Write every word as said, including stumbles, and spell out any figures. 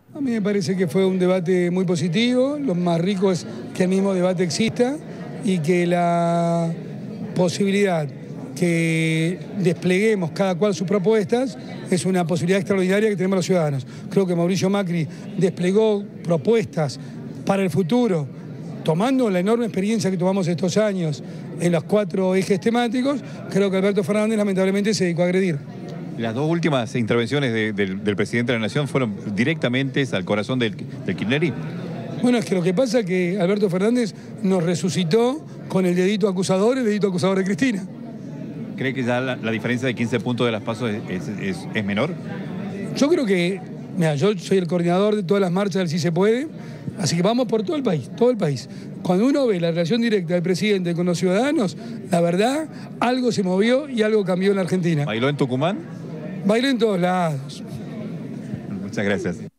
A mí me parece que fue un debate muy positivo. Lo más rico es que el mismo debate exista y que la posibilidad que despleguemos cada cual sus propuestas es una posibilidad extraordinaria que tenemos los ciudadanos. Creo que Mauricio Macri desplegó propuestas para el futuro, tomando la enorme experiencia que tomamos estos años en los cuatro ejes temáticos. Creo que Alberto Fernández lamentablemente se dedicó a agredir. Las dos últimas intervenciones de, del, del presidente de la Nación fueron directamente al corazón del, del kirchnerismo. Bueno, es que lo que pasa es que Alberto Fernández nos resucitó con el dedito acusador, el dedito acusador de Cristina. ¿Cree que ya la, la diferencia de quince puntos de las PASO es, es, es, es menor? Yo creo que, mira, yo soy el coordinador de todas las marchas del Sí Se Puede, así que vamos por todo el país, todo el país. Cuando uno ve la relación directa del presidente con los ciudadanos, la verdad, algo se movió y algo cambió en la Argentina. ¿Bailó en Tucumán? Bailó en todos lados. Muchas gracias.